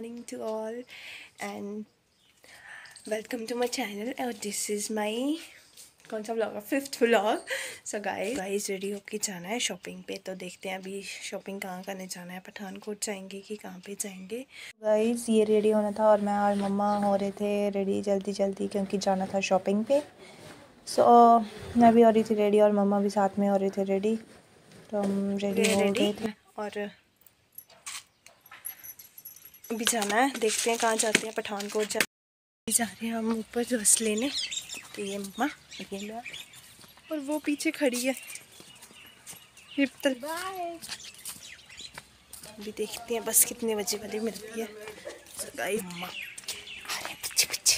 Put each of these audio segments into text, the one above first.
morning to all and welcome to my channel and this is my कौन सा vlog है 5th vlog. So guys ready होके जाना है शॉपिंग पे। तो देखते हैं अभी शॉपिंग कहाँ करने जाना है, पठानकोट जाएंगे कि कहाँ पे जाएंगे। गाइस ये रेडी होना था और मैं और मम्मा हो रहे थे रेडी जल्दी जल्दी क्योंकि जाना था शॉपिंग पे। सो मैं भी हो रही थी रेडी और मम्मा भी साथ में हो रहे थे रेडी। तो हम रेडी हो गए थे और अभी जाना है, देखते हैं कहाँ जाते हैं। पठानकोट जा रहे हैं हम ऊपर बस लेने। तो ये मम्मा ये और वो पीछे खड़ी है अभी देखते हैं बस कितने बजे वाली मिलती है। तो गाइस मम्मा आ रहे हैं पीछे पीछे।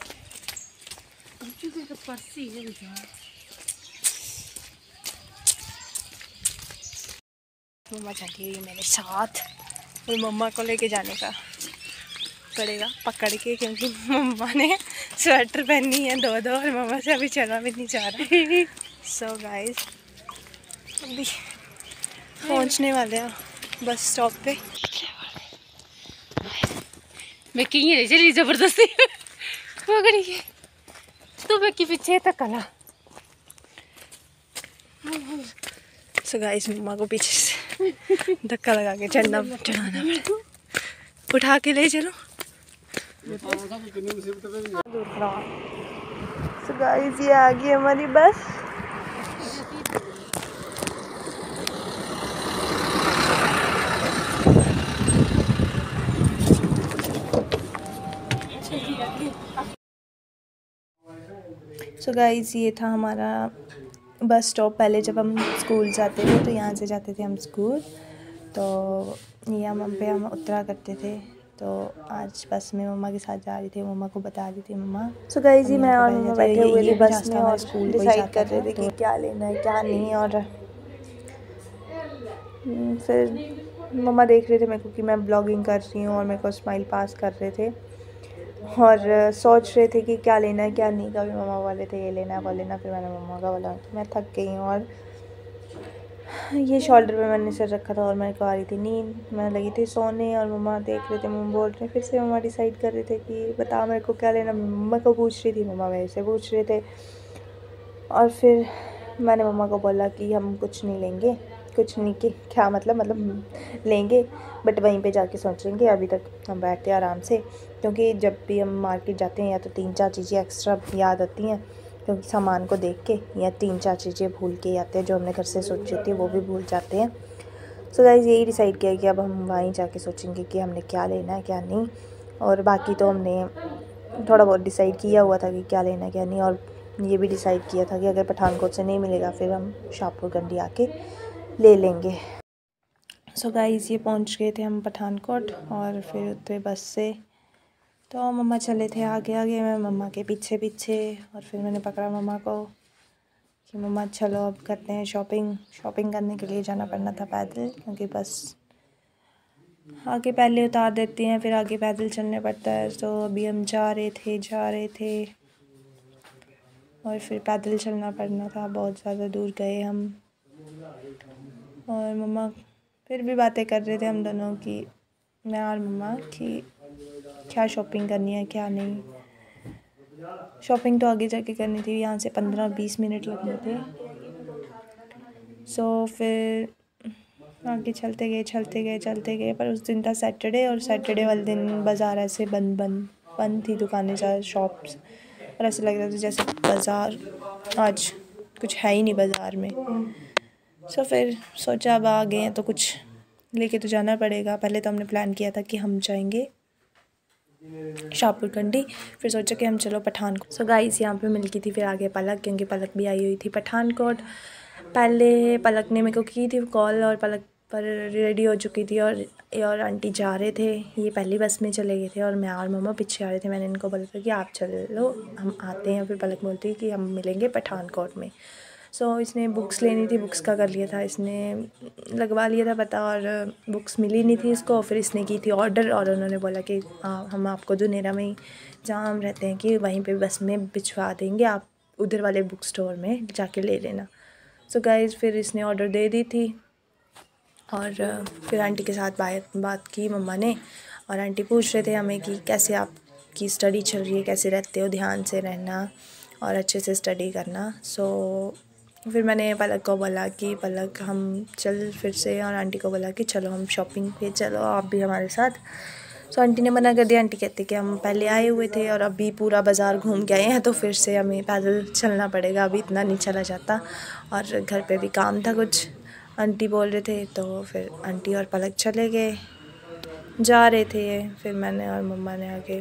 मम्मा चली हुई मेरे साथ और मम्मा को लेके जाने का पड़ेगा पकड़ के क्योंकि मम्मा ने स्वेटर पहनी है दो और मम्मा से अभी चला भी नहीं जा रहा। सो गाइस अभी पहुंचने वाले हैं बस स्टॉप पे। मैं कहीं चली जबरदस्ती पकड़ी है तो मैं के पीछे तक कला। सो गाइस मम्मा को पीछे से धक्का लगा के चढ़ाना पड़ेगा। उठा के ले चलो। सो गाइस ये आ गई हमारी बस। सो गाइस ये था हमारा बस स्टॉप। पहले जब हम स्कूल जाते थे तो यहाँ से जाते थे हम स्कूल, तो यहाँ पे हम उतरा करते थे। तो आज बस में मम्मा के साथ जा रही थी, मम्मा को बता रही थी मम्मा। सो गाइस जी मैं और मम्मा बैठे हुए थे बस में और स्कूल डिसाइड कर रहे थे कि क्या लेना है क्या नहीं। और फिर मम्मा देख रहे थे मेरे को कि मैं ब्लॉगिंग कर रही हूँ और मेरे को स्माइल पास कर रहे थे और सोच रहे थे कि क्या लेना है क्या नहीं। कभी मम्मा बोले थे ये लेना है वो लेना। फिर मैंने मम्मा का बोला कि मैं थक गई हूँ और ये शोल्डर पे मैंने सिर रखा था और मेरे को आ रही थी नींद। मैं लगी थी सोने और मम्मा देख रहे थे। मम्मा बोल रहे फिर से मम्मा डिसाइड कर रहे थे कि बता मेरे को क्या लेना। मम्मा को पूछ रही थी, मम्मा मेरे से पूछ रहे थे। और फिर मैंने मम्मा को बोला कि हम कुछ नहीं लेंगे, कुछ नहीं कि क्या मतलब लेंगे बट वहीं पे जाके सोचेंगे। अभी तक हम बैठते हैं आराम से क्योंकि जब भी हम मार्केट जाते हैं या तो 3-4 चीज़ें एक्स्ट्रा याद आती हैं क्योंकि सामान को देख के, या 3-4 चीज़ें भूल के आते हैं जो हमने घर से सोची थी वो भी भूल जाते हैं। सो गाइस यही डिसाइड किया कि अब हम वहीं जाके सोचेंगे कि हमने क्या लेना है क्या नहीं। और बाकी तो हमने थोड़ा बहुत डिसाइड किया हुआ था कि क्या लेना है क्या नहीं। और ये भी डिसाइड किया था कि अगर पठानकोट से नहीं मिलेगा फिर हम शाहपुर कंडी आके ले लेंगे। सो गाइस ये पहुंच गए थे हम पठानकोट और फिर उतरे बस से। तो मम्मा चले थे आगे आगे, मैं मम्मा के पीछे पीछे। और फिर मैंने पकड़ा मम्मा को कि मम्मा चलो अब करते हैं शॉपिंग। शॉपिंग करने के लिए जाना पड़ना था पैदल क्योंकि बस आगे पहले उतार देती हैं फिर आगे पैदल चलने पड़ता है। तो अभी हम जा रहे थे और फिर पैदल चलना पड़ना था। बहुत ज़्यादा दूर गए हम और मम्मा फिर भी बातें कर रहे थे हम दोनों की, मैं और मम्मा, कि क्या शॉपिंग करनी है क्या नहीं। शॉपिंग तो आगे जाके करनी थी, यहाँ से 15-20 मिनट लगने थे। सो फिर आगे चलते गए पर उस दिन था सैटरडे और सैटरडे वाले दिन बाज़ार ऐसे बंद थी दुकानें ज़्यादा, शॉप्स। और ऐसे लग रहा था जैसे बाज़ार आज कुछ है ही नहीं बाज़ार में। सो फिर सोचा अब आ गए हैं तो कुछ लेके तो जाना पड़ेगा। पहले तो हमने प्लान किया था कि हम जाएंगे शाहपुर कंडी, फिर सोचा कि हम चलो पठानकोट। सो गाइस यहाँ पे मिल गई थी फिर आगे पलक, क्योंकि पलक भी आई हुई थी पठानकोट। पहले पलक ने मेरे को की थी कॉल और पलक पर रेडी हो चुकी थी और आंटी जा रहे थे। ये पहली बस में चले गए थे और मैं और मम्मा पीछे आ रहे थे। मैंने इनको बोला था कि आप चलो हम आते हैं। फिर पलक बोलती है कि हम मिलेंगे पठानकोट में। सो इसने बुक्स लेनी थी, बुक्स का कर लिया था, इसने लगवा लिया था पता और बुक्स मिली नहीं थी इसको। फिर इसने की थी ऑर्डर और उन्होंने बोला कि हम आपको दुनेरा में ही जहाँ हम रहते हैं कि वहीं पे बस में भिजवा देंगे, आप उधर वाले बुक स्टोर में जाके ले लेना। सो गाइस फिर इसने ऑर्डर दे दी थी और फिर आंटी के साथ बात की मम्मा ने और आंटी पूछ रहे थे हमें कि कैसे आपकी स्टडी चल रही है, कैसे रहते हो, ध्यान से रहना और अच्छे से स्टडी करना। सो फिर मैंने पलक को बोला कि पलक हम चल फिर से, और आंटी को बोला कि चलो हम शॉपिंग पे चलो, आप भी हमारे साथ। सो आंटी ने मना कर दिया। आंटी कहते कि हम पहले आए हुए थे और अभी पूरा बाज़ार घूम के आए हैं, तो फिर से हमें पैदल चलना पड़ेगा, अभी इतना नहीं चला जाता और घर पे भी काम था कुछ, आंटी बोल रहे थे। तो फिर आंटी और पलक चले गए, जा रहे थे। फिर मैंने और मम्मा ने आगे,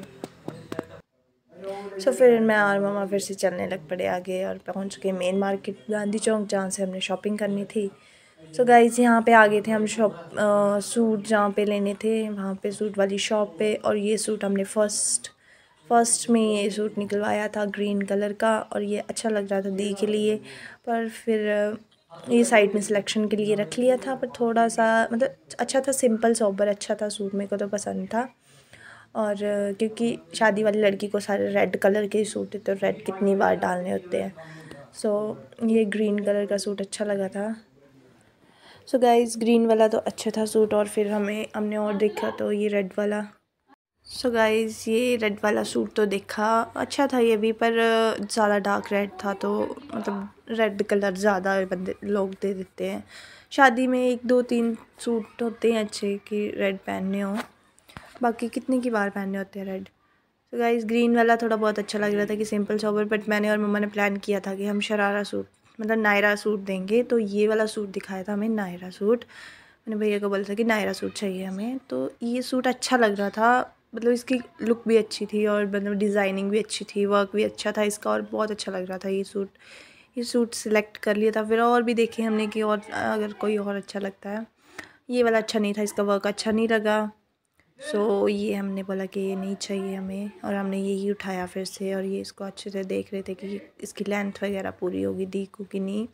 सो फिर मैं और मम्मा फिर से चलने लग पड़े आगे और पहुंच गए मेन मार्केट गांधी चौक, जहाँ से हमने शॉपिंग करनी थी। सो गाइस यहाँ पे आ गए थे हम सूट जहाँ पे लेने थे, वहाँ पे सूट वाली शॉप पे। और ये सूट हमने फर्स्ट में ये सूट निकलवाया था ग्रीन कलर का, और ये अच्छा लग रहा था दी के लिए, पर फिर ये साइड में सिलेक्शन के लिए रख लिया था। पर थोड़ा सा मतलब अच्छा था, सिंपल सोबर अच्छा था सूट, मेरे को तो पसंद था। और क्योंकि शादी वाली लड़की को सारे रेड कलर के ही सूट है, तो रेड कितनी बार डालने होते हैं। सो ये ग्रीन कलर का सूट अच्छा लगा था। सो गाइस ग्रीन वाला तो अच्छा था सूट, और फिर हमने और देखा तो ये रेड वाला। सो गाइस ये रेड वाला सूट तो देखा अच्छा था ये भी, पर ज़्यादा डार्क रेड था, तो मतलब रेड कलर ज़्यादा बंदे लोग दे देते हैं शादी में। 1 2 3 सूट होते हैं अच्छे कि रेड पहनने हो, बाकी कितने की बार पहनने होते हैं रेड। तो गाइस ग्रीन वाला थोड़ा बहुत अच्छा लग रहा था कि सिंपल सोबर, बट मैंने और मम्मा ने प्लान किया था कि हम शरारा सूट मतलब नायरा सूट देंगे, तो ये वाला सूट दिखाया था हमें नायरा सूट। मैंने भैया को बोला था कि नायरा सूट चाहिए हमें, तो ये सूट अच्छा लग रहा था, मतलब इसकी लुक भी अच्छी थी और मतलब डिज़ाइनिंग भी अच्छी थी, वर्क भी अच्छा था इसका, और बहुत अच्छा लग रहा था ये सूट सिलेक्ट कर लिया था। फिर और भी देखे हमने कि और अगर कोई और अच्छा लगता है। ये वाला अच्छा नहीं था, इसका वर्क अच्छा नहीं लगा। सो ये हमने बोला कि ये नहीं चाहिए हमें, और हमने यही उठाया फिर से। और ये इसको अच्छे से देख रहे थे कि इसकी लेंथ वगैरह पूरी होगी दी को कि नहीं।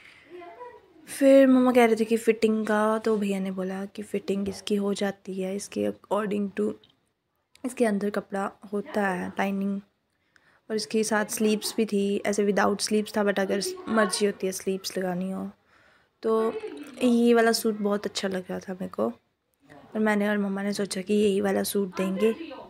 फिर मम्मा कह रहे थे कि फ़िटिंग का, तो भैया ने बोला कि फ़िटिंग इसकी हो जाती है, इसके अकॉर्डिंग टू इसके अंदर कपड़ा होता है लाइनिंग, और इसके साथ स्लीव्स भी थी। ऐसे विदाउट स्लीव्स था, बट अगर मर्जी होती है स्लीव्स लगानी हो तो। ये वाला सूट बहुत अच्छा लग रहा था मेरे को, और मैंने और मम्मा ने सोचा कि यही वाला सूट देंगे।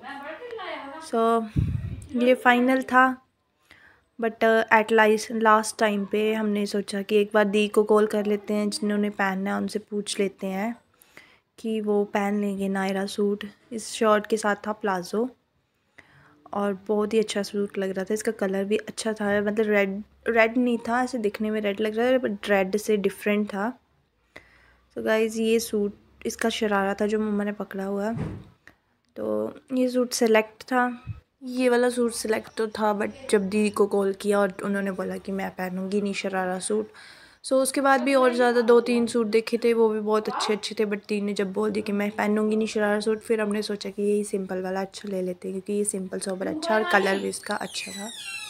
सो ये फ़ाइनल था, बट एट लास्ट टाइम पे हमने सोचा कि एक बार दी को कॉल कर लेते हैं, जिन्होंने पहनना है उनसे पूछ लेते हैं कि वो पहन लेंगे नायरा सूट। इस शर्ट के साथ था प्लाज़ो, और बहुत ही अच्छा सूट लग रहा था। इसका कलर भी अच्छा था, मतलब रेड नहीं था, ऐसे दिखने में रेड लग रहा था बट रेड से डिफरेंट था। तो गाइज़ ये सूट इसका शरारा था जो मम्मा ने पकड़ा हुआ, तो ये सूट सेलेक्ट था। ये वाला सूट सिलेक्ट तो था, बट जब दीदी को कॉल किया और उन्होंने बोला कि मैं पहनूंगी नहीं शरारा सूट। सो उसके बाद भी और ज़्यादा 2 3 सूट देखे थे, वो भी बहुत अच्छे थे, बट दी ने जब बोल दिया कि मैं पहनूंगी नहीं शरारा सूट, फिर हमने सोचा कि यही सिंपल वाला अच्छा ले लेते हैं, क्योंकि ये सिंपल सोबर अच्छा और कलर भी इसका अच्छा था।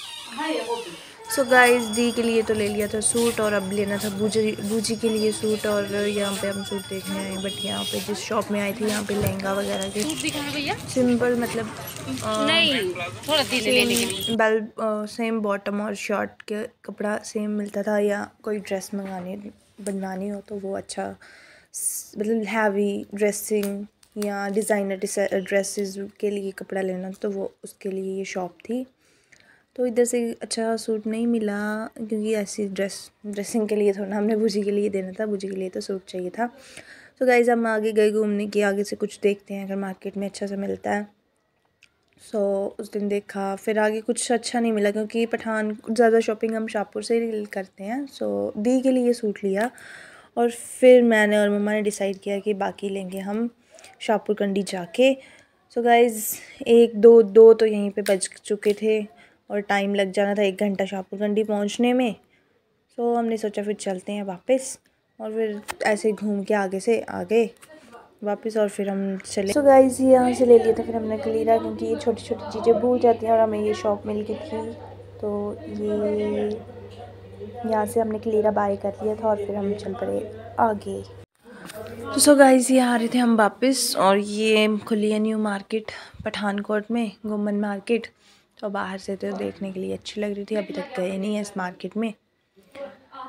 सो गाइस दी के लिए तो ले लिया था सूट, और अब लेना था बूजी के लिए सूट। और यहाँ पे हम सूट देखने आए, बट यहाँ पे जिस शॉप में आई थी यहाँ पे लहंगा वगैरह के सूट दिखाना भैया, सिंपल मतलब नहीं थोड़ा धीरे लेने के लिए। सेम बॉटम और शर्ट के कपड़ा सेम मिलता था, या कोई ड्रेस बनवानी हो तो वो अच्छा मतलब हैवी ड्रेसिंग या डिज़ाइनर ड्रेसेस के लिए कपड़ा लेना, तो वो उसके लिए ये शॉप थी। तो इधर से अच्छा सूट नहीं मिला, क्योंकि ऐसी ड्रेसिंग के लिए थोड़ा हमने बूजी के लिए देना था, बूजी के लिए तो सूट चाहिए था। तो गाइज़ हम आगे गए घूमने की, आगे से कुछ देखते हैं अगर मार्केट में अच्छा सा मिलता है। सो उस दिन देखा, फिर आगे कुछ अच्छा नहीं मिला, क्योंकि पठान ज़्यादा शॉपिंग हम शाहपुर से ही करते हैं। सो दी के लिए सूट लिया, और फिर मैंने और मम्मा ने डिसाइड किया कि बाकी लेंगे हम शाहपुर कंडी जाके। सो गाइज़ 1 2 तो यहीं पे बज चुके थे, और टाइम लग जाना था 1 घंटा शाहपुर कंडी पहुंचने में। सो हमने सोचा फिर चलते हैं वापस, और फिर ऐसे घूम के आगे से आगे वापस, और फिर हम चले। सो गाइज़ यहाँ से ले लिया था फिर हमने कलीरा, क्योंकि ये छोटी छोटी चीज़ें भूल जाती हैं, और हमें ये शॉप मिल गई थी, तो ये यहाँ से हमने कलीरा बाय कर लिया था, और फिर हम चल पड़े आगे। तो सो गाइज़ ये आ रहे थे हम वापस, और ये खुली है न्यू मार्केट पठानकोट में, गुम्मन मार्केट। तो बाहर से तो देखने के लिए अच्छी लग रही थी, अभी तक गए नहीं है इस मार्केट में।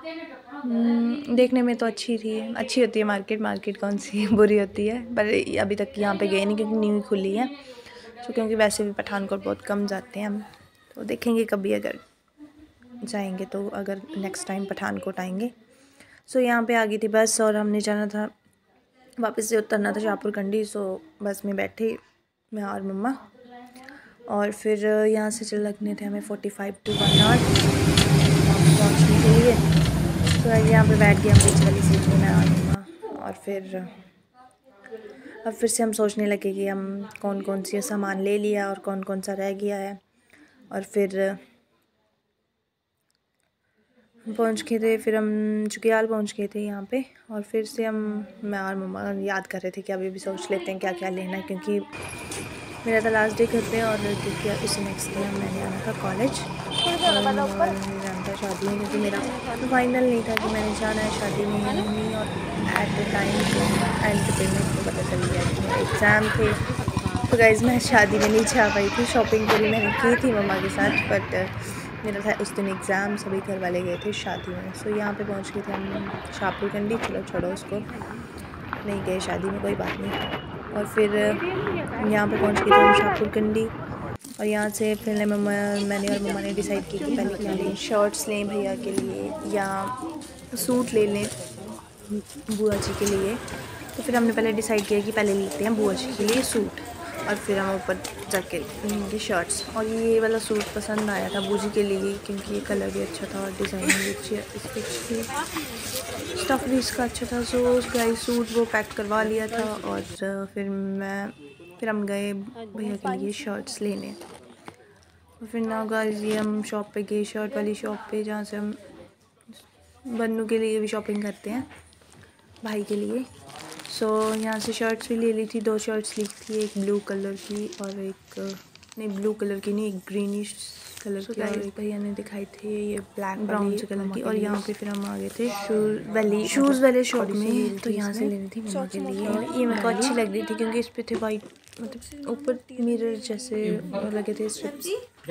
देखने में तो अच्छी थी, अच्छी होती है मार्केट कौन सी बुरी होती है, पर अभी तक यहाँ पे गए नहीं क्योंकि न्यू खुली है। तो क्योंकि वैसे भी पठानकोट बहुत कम जाते हैं हम, तो देखेंगे कभी अगर जाएंगे तो, अगर नेक्स्ट टाइम पठानकोट आएंगे। सो यहाँ पे आ गई थी बस और हमने जाना था, वापस से उतरना था शाहपुर कंडी। सो बस में बैठे मैं और मम्मा, और फिर यहाँ से चल लगने थे हमें 45 to 1 आवर पहुँचने के लिए। तो यहाँ पे बैठ गए हम बीच वाली सीट में, मैं और मम्मा। और फिर अब फिर से हम सोचने लगे कि हम कौन कौन सी सामान ले लिया और कौन कौन सा रह गया है। और फिर पहुंच गए थे, फिर हम चुकियाल पहुंच गए थे यहाँ पे। और फिर से मैं और मम्मा याद कर रहे थे कि अभी भी सोच लेते हैं क्या क्या लेना है, क्योंकि मेरा था लास्ट डे घर पे, और क्योंकि इसी नेक्स्ट डे मैंने आना था कॉलेज और जाना था शादी में, क्योंकि मेरा तो फाइनल नहीं था कि मैंने जाना है शादी में या नहीं। और एट द टाइम एंड पे मेरे को पता चल गया कि मेरे एग्ज़ाम थे। तो गाइज़ मैं शादी में नहीं जा पाई थी, शॉपिंग पूरी मैंने की थी मम्मा के साथ, बट मेरा था उस दिन एग्ज़ाम, सभी घर वाले गए थे शादी में। सो यहाँ पे पहुँच गए थे हम शाहपुर कंडी। चलो छोड़ो उसको, नहीं गए शादी में, कोई बात नहीं। और फिर यहाँ पे पहुँच गए थे हम शाहपुर कंडी, और यहाँ से फिर मैंने और मम्मा ने डिसाइड की कि पहले क्या लें, शर्ट्स लें भैया के लिए या सूट ले लें बुआ जी के लिए। तो फिर हमने पहले डिसाइड किया कि पहले लेते हैं बुआ जी के लिए सूट, और फिर हम ऊपर जाके लेंगे शर्ट्स। और ये वाला सूट पसंद आया था बूजी के लिए, क्योंकि ये कलर भी अच्छा था और डिज़ाइन भी अच्छी थी, स्टफ़ भी इसका अच्छा था। सो गाइस सूट वो पैक करवा लिया था, और फिर हम गए भैया के लिए शर्ट्स लेने। और फिर ना गाइस ये हम शॉप पे गए, शर्ट वाली शॉप पे, जहाँ से हम बन्नू के लिए भी शॉपिंग करते हैं, भाई के लिए। सो यहाँ से शर्ट्स भी ले ली थी, 2 शर्ट्स ली थी, एक ब्लू कलर की और एक नहीं, ब्लू कलर की नहीं, एक ग्रीनिश कलर की, और एक भैया ने दिखाई थी ये ब्लैक ब्राउन से कलर की। और यहाँ पे फिर हम आ गए थे शूज़ वाले शॉप में, तो यहाँ से लेनी थी मम्मा के लिए। और ये मेरे को अच्छी लग रही थी क्योंकि इस पे थे वाइट, मतलब ऊपर मिरर जैसे लगे थे स्ट्रिप्स।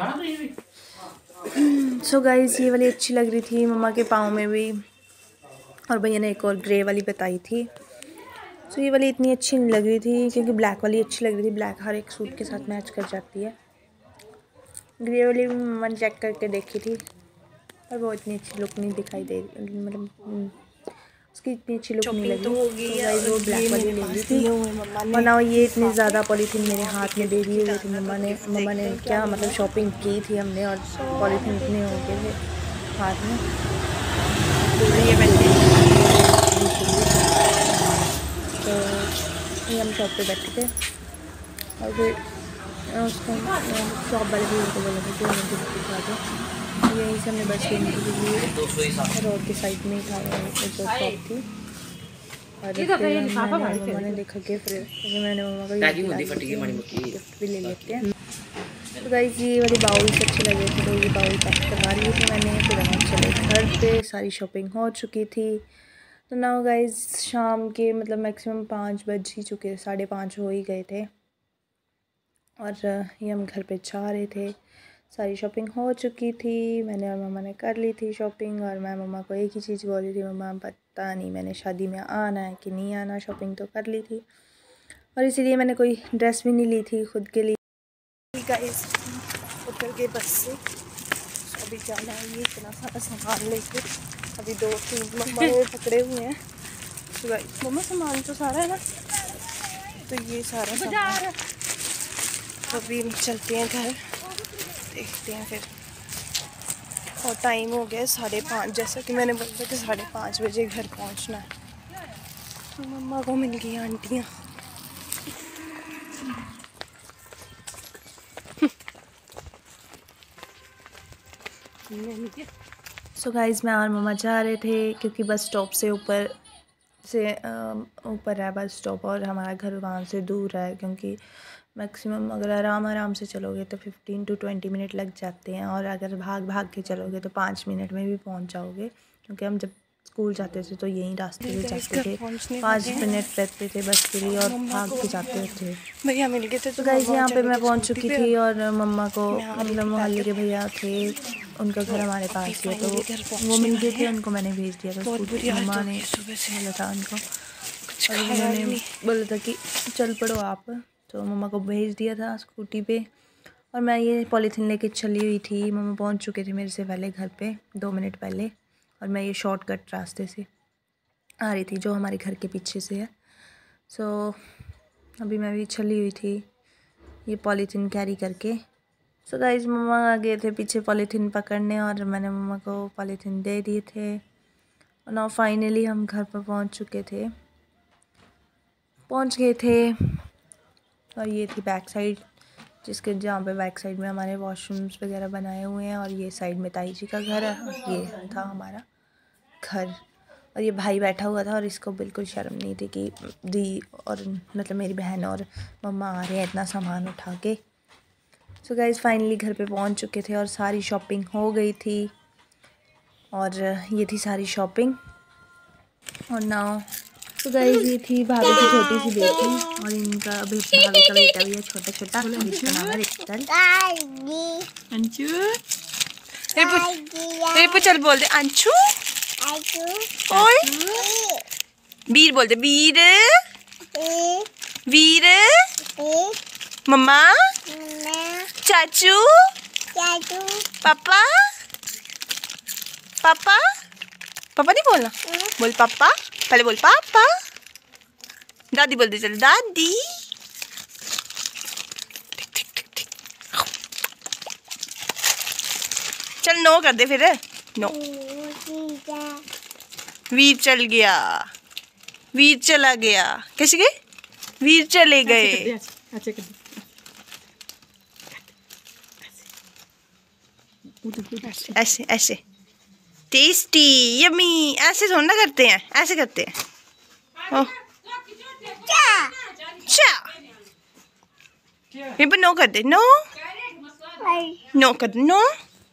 सो गाइस ये वाली अच्छी लग रही थी मम्मा के पाँव में भी, और भैया ने एक और ग्रे वाली बताई थी। सो ये वाली इतनी अच्छी नहीं लग रही थी, क्योंकि ब्लैक वाली अच्छी लग रही थी, ब्लैक हर एक सूट के साथ मैच कर जाती है। ग्रे वाली भी मम्मा ने चेक करके देखी थी, और वो इतनी अच्छी लुक नहीं दिखाई दे रही, मतलब उसकी इतनी अच्छी लुक नहीं लगी। तो वो ब्लैक वाली ले ली थी। और ना ये इतनी ज़्यादा पॉलीथीन मेरे हाथ में दे दी हुई थी मम्मा ने क्या मतलब शॉपिंग की थी हमने, और पॉलीथीन इतने हो गए थे हाथ में। तो ये हम शॉप पे बैठे थे, और फिर उसको शॉप वाले भी उनको बोला था कि उन्हें भी दिखा दो। यहीं से हमने बस लेने के लिए रोड के साइड में ही था जो शॉप थी। और फिर मम्मा ने देखा कि फिर मैंने मम्मा को गिफ्ट भी ले लेते हैं। तो गाइस ये वाली बाउल्स अच्छे लगे थे, तो ये बाउल पैक करवा लिए थे मैंने। फिर हम चले घर पे, सारी शॉपिंग हो चुकी थी। तो नाउ गाइस शाम के मतलब मैक्सिमम 5 बज ही चुके, 5:30 हो ही गए थे, और ये हम घर पे जा रहे थे। सारी शॉपिंग हो चुकी थी, मैंने और मम्मा ने कर ली थी शॉपिंग। और मैं मम्मा को एक ही चीज़ बोल रही थी, मम्मा पता नहीं मैंने शादी में आना है कि नहीं आना, शॉपिंग तो कर ली थी, और इसीलिए मैंने कोई ड्रेस भी नहीं ली थी खुद के लिए। गाइस उतर के बस से, अभी जाना है ये इतना सारा सामान लेके, अभी 2-3 मम्मा वो पकड़े हुए हैं। तो गाइस मम्मा सामान तो सारा है ना, तो ये सारा सामान, तो अभी हम चलते हैं घर, देखते हैं फिर। और टाइम हो गया 5:30, जैसा कि मैंने बोला था कि 5:30 बजे घर पहुंचना है। तो मम्मा को मिल गई आंटियाँ। सो गाइज़ मैं और मम्मा जा रहे थे, क्योंकि बस स्टॉप से ऊपर है बस स्टॉप, और हमारा घर वहाँ से दूर है। क्योंकि मैक्सिमम अगर आराम से चलोगे तो 15 to 20 मिनट लग जाते हैं, और अगर भाग के चलोगे तो 5 मिनट में भी पहुँच जाओगे। क्योंकि हम जब स्कूल जाते थे तो यहीं रास्ते से जाते थे, 5 मिनट रहते थे बस के लिए, और भाग के जाते थे। भैया मिल गए थे। तो गाइस यहाँ पे मैं पहुँच चुकी थी, और मम्मा को मतलब मोहल्ले के भैया थे उनका घर हमारे पास ही है, तो वो मिल गए थे, उनको मैंने भेज दिया था स्कूटी। मम्मा ने बोला था उनको, और उन्होंने बोला था कि चल पड़ो आप, तो मम्मा को भेज दिया था स्कूटी पे। और मैं ये पॉलीथीन लेके चली हुई थी। मम्मा पहुंच चुके थे मेरे से पहले घर पे 2 मिनट पहले, और मैं ये शॉर्टकट रास्ते से आ रही थी जो हमारे घर के पीछे से है। सो अभी मैं भी चली हुई थी ये पॉलीथीन कैरी करके। सो गाइस, मम्मा आ गए थे पीछे पॉलीथीन पकड़ने, और मैंने मम्मा को पॉलीथीन दे दिए थे। और नाउ फाइनली हम घर पर पहुंच गए थे। और ये थी बैक साइड, जिसके जहाँ पे बैक साइड में हमारे वॉशरूम्स वगैरह बनाए हुए हैं, और ये साइड में ताई जी का घर है। ये था हमारा घर, और ये भाई बैठा हुआ था, और इसको बिल्कुल शर्म नहीं थी कि दी और मतलब मेरी बहन और मम्मा आ रहे हैं इतना सामान उठा के। सो गाइस, फाइनली घर पे पहुंच चुके थे, और सारी शॉपिंग हो गई थी। और ये थी सारी शॉपिंग। और नाउ तो गाइस, ये थी भाभी की छोटी सी बेटी, और इनका अभी भाभी का बेटा भी है छोटा छोटा, जिसका नाम है रिक्तल। अंशु, रिपु चल बोल दे अंशु। ओए वीर बोल दे, वीर वीर। मम्मा, चाचू, पापा, पापा, पापा नहीं बोलना, बोल पापा, पहले बोल पापा। दादी बोलते चल, दादी। चल नो कर दे फिर, नो। वीर चल गया, वीर चला गया। कैसे गए? वीर चले गए। ऐसे ऐसे टेस्टी यमी, ऐसे थोड़ा ना करते हैं, ऐसे करते हैं। ओह चा, ये पर नो कर दे, नो नो कर दे, नो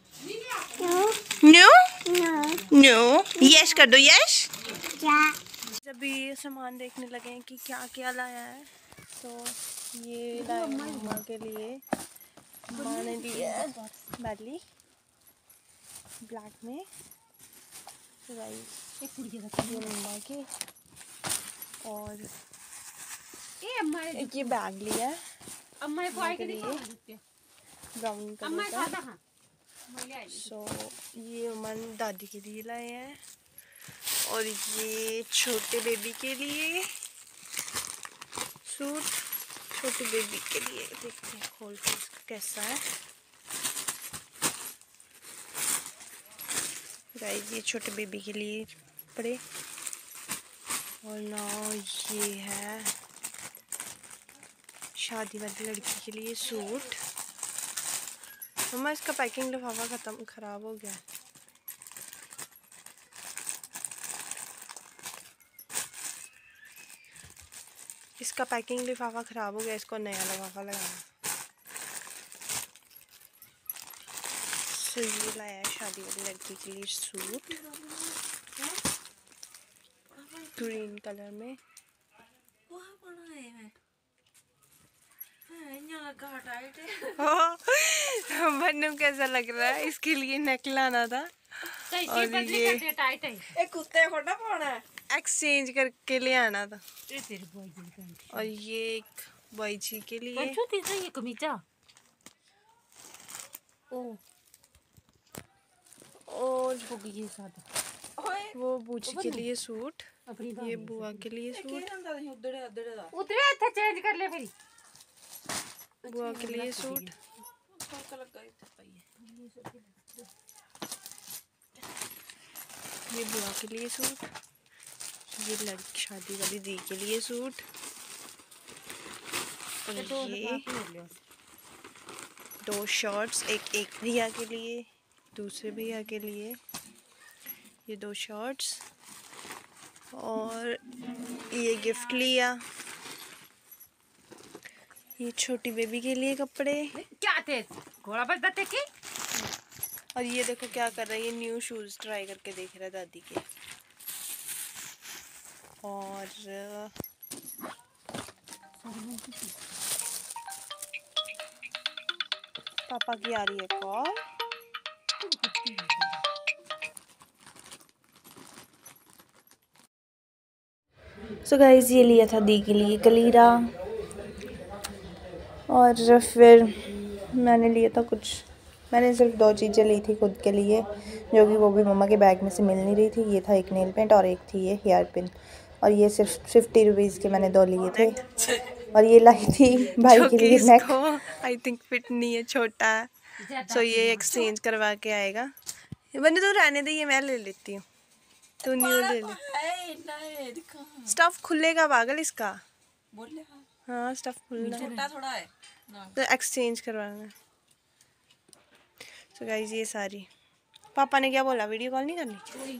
नो नो, यस कर दो, यस। अभी ये सामान देखने लगे हैं कि क्या क्या लाया है। तो ये लाया मम्मा के लिए, मम्मा ने लिया है बैडली ब्लैक में। तो ये मम्मा के, और एक ये बैग लिया है मम्मा के लिए ब्राउन कलर का। सो ये उमन दादी के लिए लाए हैं, और ये छोटे बेबी के लिए सूट, छोटे बेबी के लिए। देखते हैं खोल के इसका कैसा है। गाइस, ये छोटे बेबी के लिए कपड़े, और ना ये है शादी वाली लड़की के लिए सूट। मम्मा, इसका पैकिंग लिफाफा खराब हो गया। इसका पैकिंग लिफाफा खराब हो गया, इसको नया लिफाफा लगाना। तो ये लाया है शादी वाली लड़की के लिए सूट ग्रीन कलर में। बन्नू कैसा लग रहा है? इसके लिए नेक लाना था, और ये कुत्ते खोटा पाना है, एक्सचेंज करके ले आना था। और ये एक बॉय जी के लिए, और वो बूजी के लिए सूट, ये बुआ के लिए सूट, चेंज कर ले फिर बुआ के लिए सूट, ये बुआ के लिए सूट, ये लड़की शादी वाली दी के लिए सूट, और ये 2 शर्ट्स, एक भैया के लिए, दूसरे भैया के लिए ये 2 शर्ट्स, और ये गिफ्ट लिया, ये छोटी बेबी के लिए कपड़े। क्या थे घोड़ा बस बते की। और ये देखो क्या कर रहा है, ये न्यू शूज ट्राई करके देख रहा है दादी के। और पापा की आ रही है कॉल। सो गाइस ये लिया था दी के लिए कलीरा, और फिर मैंने लिया था कुछ, मैंने सिर्फ 2 चीज़ें ली थी खुद के लिए, जो कि वो भी मम्मा के बैग में से मिल नहीं रही थी। ये था एक नेल पेंट और एक थी ये हेयर पिन, और ये सिर्फ 50 रुपीज़ के मैंने 2 लिए थे। और ये लाई थी भाई के लिए नेक, आई थिंक फिट नहीं है, छोटा है, सो ये एक्सचेंज करवा के आएगा। बने तो रहने दे, ये मैं ले लेती हूँ, तू न्यू ले ले। स्टफ खुलेगा पागल इसका, हाँ स्टफ खुलना थोड़ा है तो एक्सचेंज करवाना। सो गाइस ये सारी, पापा ने क्या बोला, वीडियो कॉल नहीं करनी?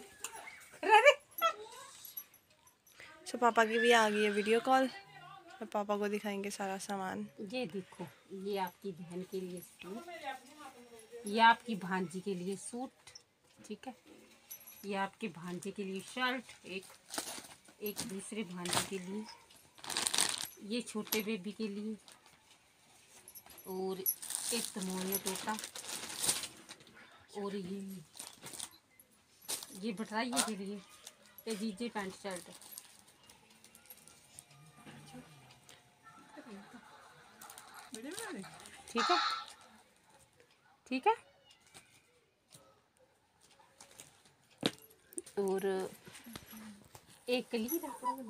सो पापा की भी आ गई है वीडियो कॉल, और पापा को दिखाएंगे सारा सामान। ये देखो, ये आपकी बहन के लिए सूट, ये आपकी भांजी के लिए सूट, ठीक है, ये आपके भांजे के लिए शर्ट, एक दूसरे भांजे के लिए, ये छोटे बेबी के लिए, और एक तमोनिया टोटा, और ये बटराइए के लिए, ये जीजे पैंट शर्ट। ठीक है, ठीक है। और एक कलीरा,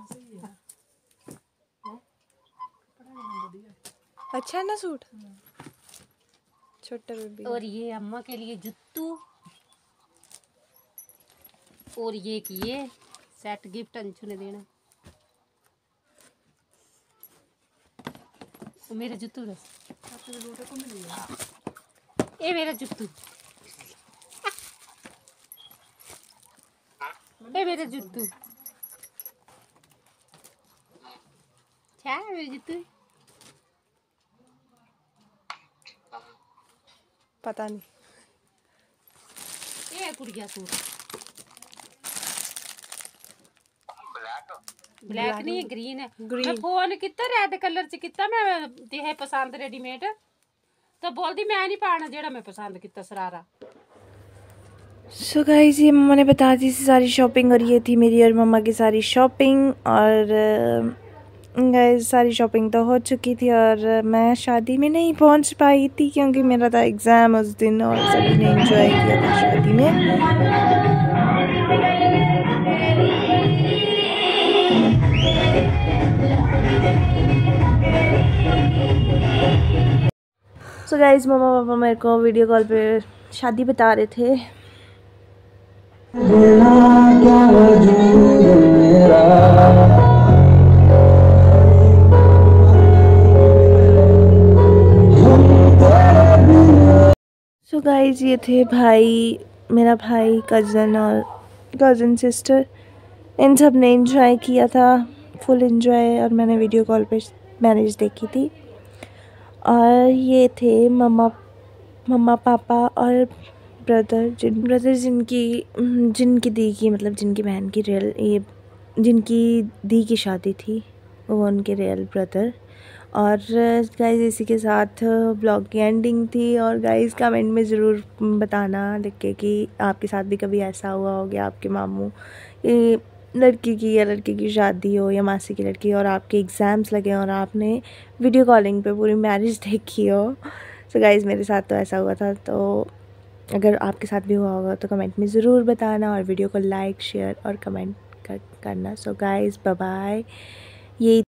अच्छा है ना सूट, छोटा बेबी। और ये अम्मा के लिए जुत्तू, और ये सेट गिफ्ट अंशु ने देना। तो मेरा जुत्तू रस, ये मेरा जुत्तू, ये मेरा जुत्तू, क्या है मेरा जुत्तू? पता नहीं, ये कुड़िया सूट, ब्लैक नहीं है, ग्रीन है। मैं फोन कितना रेड कलर च किता, मैं ते पसंद रेडीमेड, तो बोलती मैं नहीं पाना जेड़ा मैं पसंद किता सरारा। सो गाइस ये मम्मा ने बता दी थी सारी शॉपिंग, और ये थी मेरी और मम्मा की सारी शॉपिंग। और गाइस सारी शॉपिंग तो हो चुकी थी, और मैं शादी में नहीं पहुंच पाई थी क्योंकि मेरा था एग्ज़ाम उस दिन, और सभी ने एंजॉय किया था शादी में। सो गाइस मम्मा पापा मेरे को वीडियो कॉल पे शादी बता रहे थे। सो गाइस ये थे भाई, मेरा भाई, कज़न और कज़न सिस्टर, इन सब ने एंजॉय किया था, फुल एंजॉय, और मैंने वीडियो कॉल पे मैरिज देखी थी। और ये थे मम्मा पापा और ब्रदर जिनकी दी की, मतलब जिनकी बहन की रियल, ये जिनकी दी की शादी थी, वो उनके रियल ब्रदर। और गाइस इसी के साथ ब्लॉग की एंडिंग थी। और गाइस कमेंट में ज़रूर बताना लिख के कि आपके साथ भी कभी ऐसा हुआ हो गया, आपके मामू लड़की की या लड़के की शादी हो, या मासी की लड़की, और आपके एग्ज़ाम्स लगे और आपने वीडियो कॉलिंग पे पूरी मैरिज देखी हो। सो गाइस मेरे साथ तो ऐसा हुआ था, तो अगर आपके साथ भी हुआ होगा तो कमेंट में ज़रूर बताना, और वीडियो को लाइक शेयर और कमेंट करना। So guys bye bye. ये